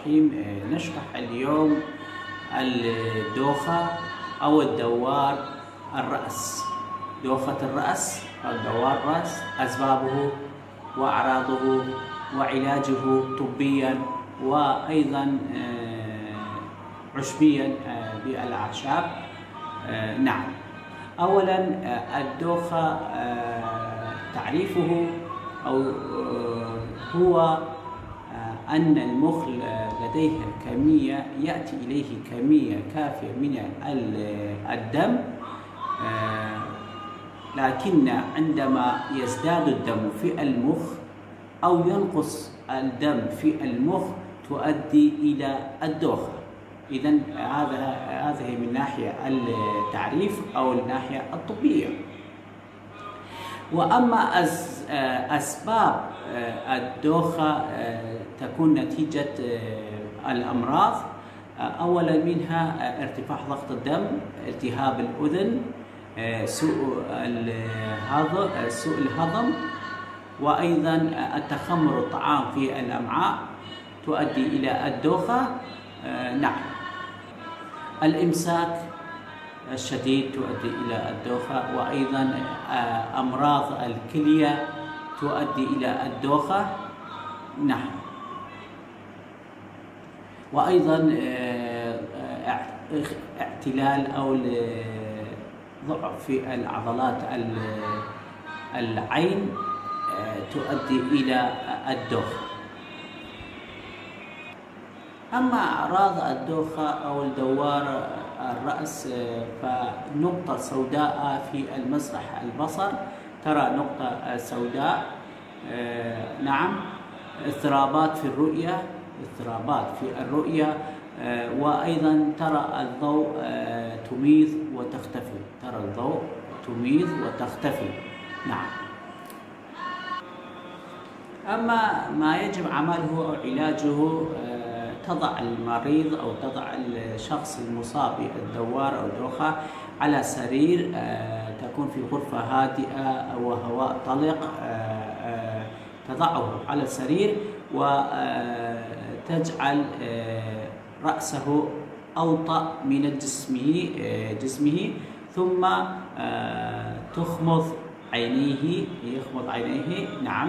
الرحيم. نشرح اليوم الدوخة أو الدوار الرأس. دوخة الرأس أو دوار الرأس، أسبابه وأعراضه وعلاجه طبيا وأيضا عشبيا بالأعشاب. نعم. أولا الدوخة تعريفه أو هو أن المخ لديه كمية يأتي إليه كمية كافية من الدم، لكن عندما يزداد الدم في المخ أو ينقص الدم في المخ تؤدي إلى الدوخة. إذن هذه من ناحية التعريف أو الناحية الطبية. وأما أسباب الدوخة تكون نتيجة الأمراض. أولا منها ارتفاع ضغط الدم، التهاب الأذن، سوء الهضم، وأيضا التخمر الطعام في الأمعاء تؤدي إلى الدوخة. نعم. الإمساك الشديد تؤدي إلى الدوخة، وأيضا أمراض الكلية تؤدي إلى الدوخة. نعم. وأيضا اعتلال أو ضعف في العضلات العين تؤدي إلى الدوخة. أما أعراض الدوخة أو الدوار الرأس فنقطة سوداء في المسرح البصر، ترى نقطة سوداء. نعم. اضطرابات في الرؤية، وأيضا ترى الضوء تميض وتختفي. نعم. أما ما يجب عمله أو علاجه، تضع المريض أو تضع الشخص المصاب بالدوار أو الدوخة على سرير تكون في غرفة هادئة وهواء طلق. تضعه على السرير وتجعل رأسه أوطأ من جسمه، ثم يخمض عينيه. نعم.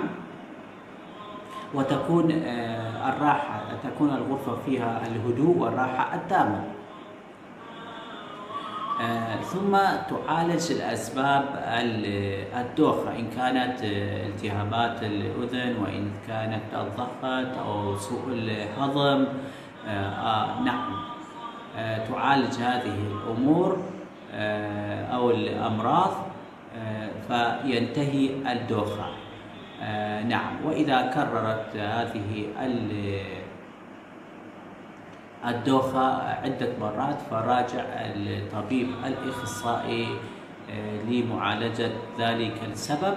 وتكون الراحة، تكون الغرفة فيها الهدوء والراحة التامة. ثم تعالج الأسباب الدوخة، إن كانت التهابات الأذن، وإن كانت الضغط أو سوء الهضم. نعم. تعالج هذه الأمور أو الأمراض فينتهي الدوخة. نعم. وإذا كررت هذه الدوخة عدة مرات فراجع الطبيب الأخصائي لمعالجة ذلك السبب.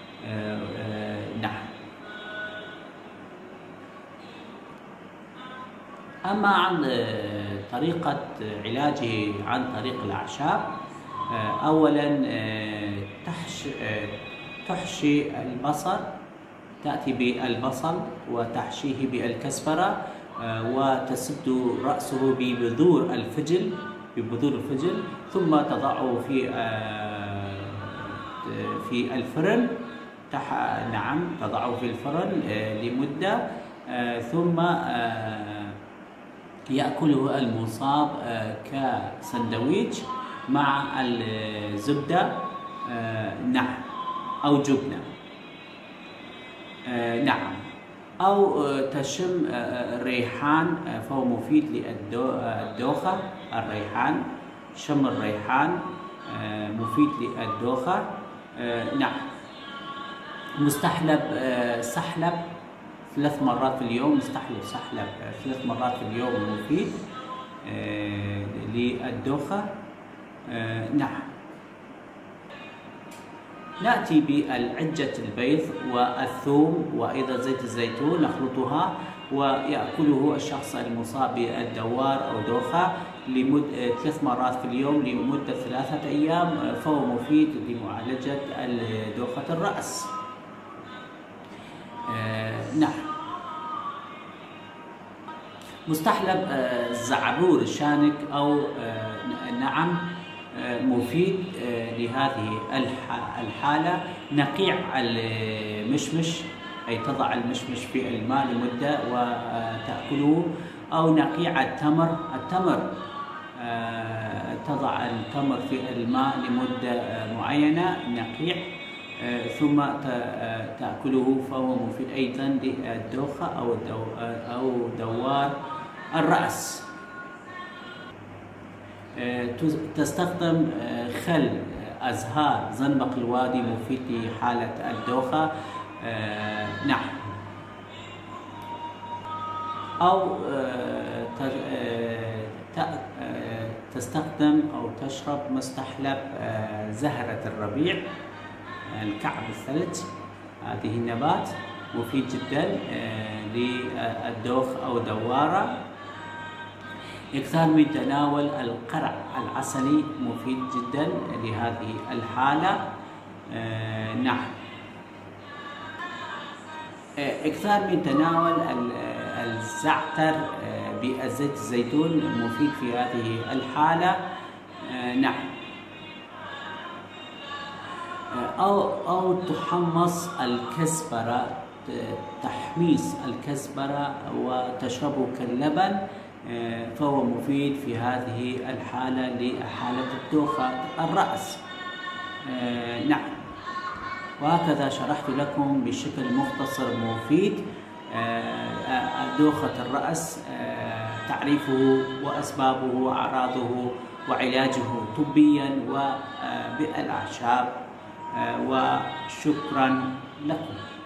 نعم. أما عن طريقة علاجه عن طريق الأعشاب، أولا تحشي البصل، تأتي بالبصل وتحشيه بالكزبرة وتسد رأسه ببذور الفجل، ثم تضعه في الفرن. نعم. تضعه في الفرن لمدة، ثم يأكله المصاب كسندويتش مع الزبدة. نعم. أو جبنة. نعم. أو تشم الريحان، فهو مفيد للدوخة. شم الريحان مفيد للدوخة. نعم. مستحلب سحلب 3 مرات في اليوم، سحلب 3 مرات في اليوم مفيد للدوخة. نعم. نأتي بالعجة البيض والثوم وأيضا زيت الزيتون، نخلطها ويأكله الشخص المصاب بالدوار أو دوخة 3 مرات في اليوم لمدة 3 أيام، فهو مفيد لمعالجة دوخة الرأس. نعم. مستحلب الزعرور الشانك أو نعم مفيد لهذه الحالة. نقيع المشمش، أي تضع المشمش في الماء لمدة وتأكله، أو نقيع التمر. تضع التمر في الماء لمدة معينة نقيع ثم تأكله، فهو مفيد أيضا للدوخة أو دوار الرأس. تستخدم خل أزهار زنبق الوادي مفيد لحالة الدوخة. نعم. أو تستخدم أو تشرب مستحلب زهرة الربيع الكعب الثلج. هذه النبات مفيد جدا للدوخ أو دوارة. إكثار من تناول القرع العسلي مفيد جدا لهذه الحالة. نعم. إكثار من تناول الزعتر بزيت الزيتون مفيد في هذه الحالة. نعم. أو تحمص الكزبرة، تحميص الكزبرة وتشربه كاللبن، فهو مفيد في هذه الحالة لحالة الدوخة الرأس. نعم. وهكذا شرحت لكم بشكل مختصر مفيد دوخة الرأس، تعريفه وأسبابه وأعراضه وعلاجه طبيا وبالأعشاب. وشكرا لكم.